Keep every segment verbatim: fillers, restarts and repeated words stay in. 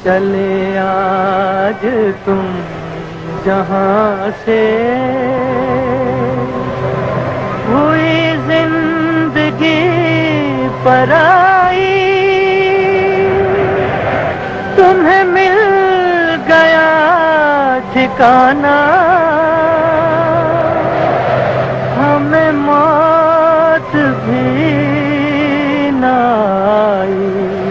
चले आज तुम जहां से, हुई जिंदगी पराई, तुम्हें मिल गया ठिकाना, हमें मौत भी न आई।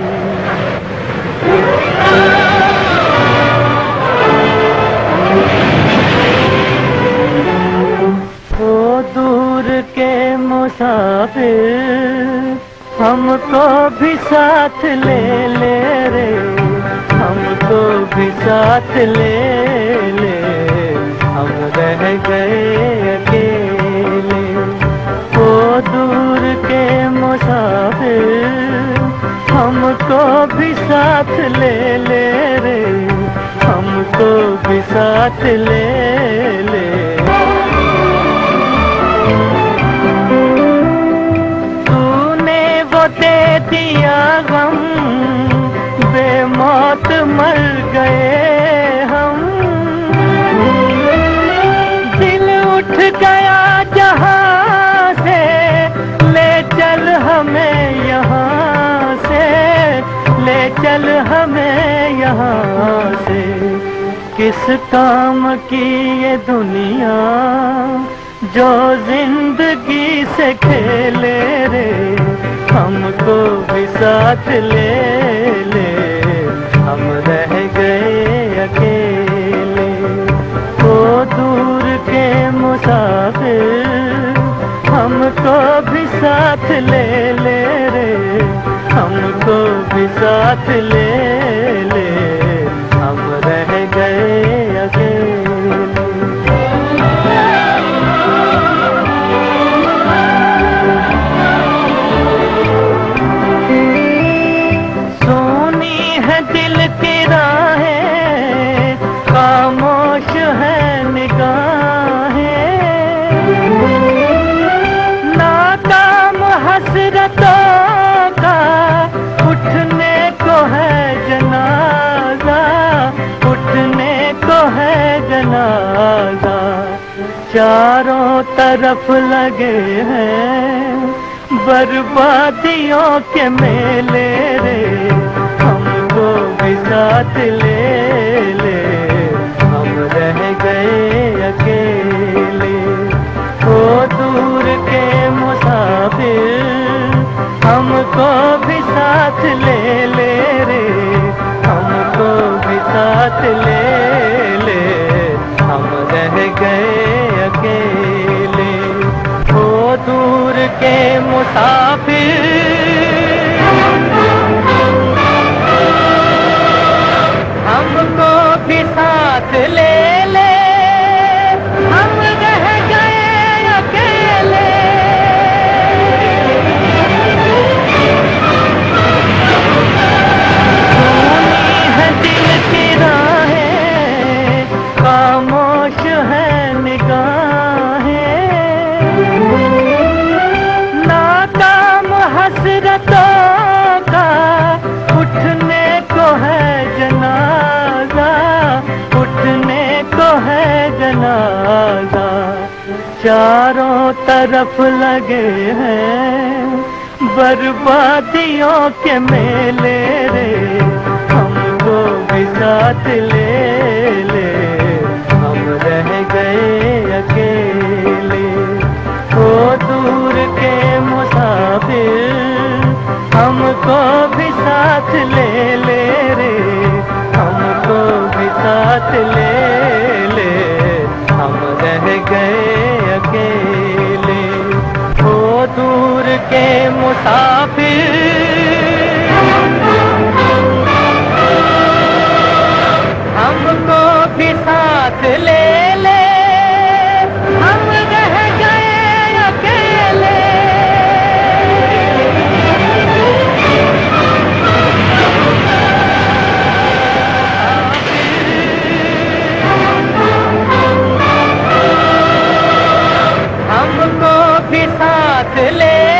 दूर के मुसाफिर हमको भी साथ ले ले रे, हमको भी साथ ले ले, हम रह गए अकेले। ओ दूर के मुसाफिर हमको भी साथ ले ले रे, हमको भी साथ ले ले। दे दिया गम, बेमौत मर गए हम, दिल उठ गया जहां से, ले चल हमें यहाँ से, ले चल हमें यहाँ से। किस काम की ये दुनिया जो जिंदगी से खेले रे, हमको भी साथ ले ले, हम रह गए अकेले। ओ दूर के मुसाफिर हमको भी साथ ले ले रे, हमको भी साथ ले ले, हम रह गए अकेले। खामोश है निगाहें, नाकाम हसरतों का उठने को है जनाजा, उठने को है जनाजा। चारों तरफ लगे हैं बर्बादियों के मेले रे, हमको भी साथ ले ले, हम रह गए अकेले। ओ दूर के मुसाफिर हमको भी साथ ले ले रे, हमको भी साथ ले ले, हम रह गए अकेले। ओ दूर के मुसाफिर हमको भी साथ ले ले, हम रह गए अकेले। सुनी है दिल की राहें, खामोश है निगाहें, नाकाम हसरतों का उठने को है जनाजा, उठने को है जनाजा। चारों तरफ लगे हैं बर्बादियों के मेले रे, हमको भी साथ ले ले, हम रह गए अकेले। ओ दूर के मुसाफिर हमको भी साथ ले ले रे, हमको भी साथ ले ले, हम रह गए अकेले। ओ दूर के मुसाफिर हमको भी साथ ले ले, हम रह गए अकेले। हमको भी साथ ले